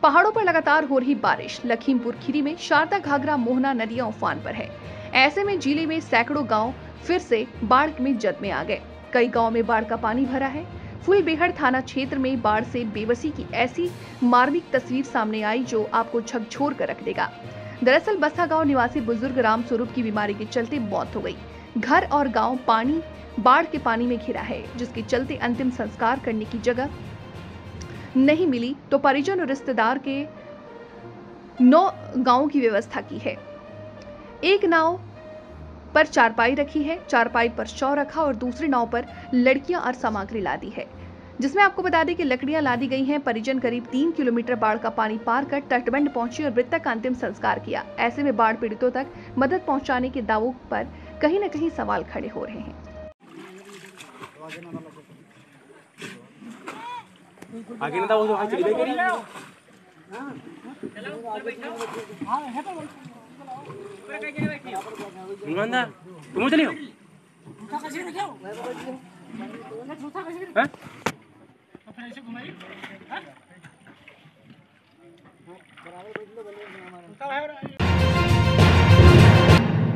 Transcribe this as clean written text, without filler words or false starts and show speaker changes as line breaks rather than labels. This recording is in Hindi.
पहाड़ों पर लगातार हो रही बारिश। लखीमपुर खीरी में शारदा घाघरा मोहना नदियां उफान पर है। ऐसे में जिले में सैकड़ों गांव फिर से बाढ़ में जद में आ गए। कई गांव में बाढ़ का पानी भरा है। फूलबेहड़ थाना क्षेत्र में बाढ़ से बेबसी की ऐसी मार्मिक तस्वीर सामने आई जो आपको झकझोर कर रख देगा। दरअसल बस्सा गांव निवासी बुजुर्ग राम स्वरूप की बीमारी के चलते मौत हो गई। घर और गांव बाढ़ के पानी में घिरा है, जिसके चलते अंतिम संस्कार करने की जगह नहीं मिली तो परिजन और रिश्तेदार के 9 गांवों की व्यवस्था की है। एक नाव पर चारपाई रखी है, चारपाई पर शव रखा और दूसरी नाव पर लड़कियां और सामग्री लादी है, जिसमें आपको बता दें कि लकड़ियां लादी गई हैं। परिजन करीब 3 किलोमीटर बाढ़ का पानी पार कर तटबंध पहुंची और मृतक का अंतिम संस्कार किया। ऐसे में बाढ़ पीड़ितों तक मदद पहुंचाने के दावों पर कहीं न कहीं सवाल खड़े हो रहे हैं।
आगे ना वो वहां चली गई ईमानदार तुम चलियो हैं